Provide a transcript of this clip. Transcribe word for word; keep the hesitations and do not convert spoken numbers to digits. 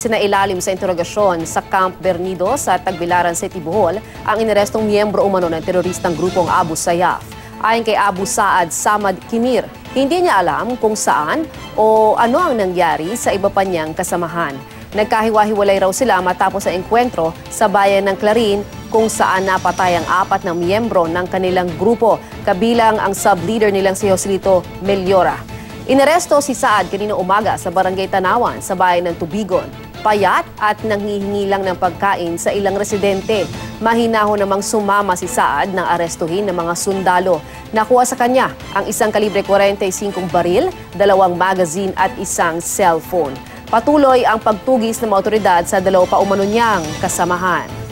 Sinailalim sa interogasyon sa Camp Bernido sa Tagbilaran City, Bohol ang inarestong miyembro umano ng teroristang grupong Abu Sayyaf. Ayon kay Abu Saad Samad Kimir, hindi niya alam kung saan o ano ang nangyari sa iba pa niyang kasamahan. Nagkahiwa-hiwalay raw sila matapos ang engkwentro sa bayan ng Clarin kung saan napatay ang apat na miyembro ng kanilang grupo, kabilang ang sub-leader nilang si Joselito Meliora. Inaresto si Saad kanina umaga sa Barangay Tanawan sa bayan ng Tubigon. Payat at nanghihingi lang ng pagkain sa ilang residente. Mahinahon namang sumama si Saad ng arestuhin ng mga sundalo. Nakuha sa kanya ang isang kalibre forty-five baril, dalawang magazine at isang cellphone. Patuloy ang pagtugis ng mga otoridad sa dalawa pa umano niyang kasamahan.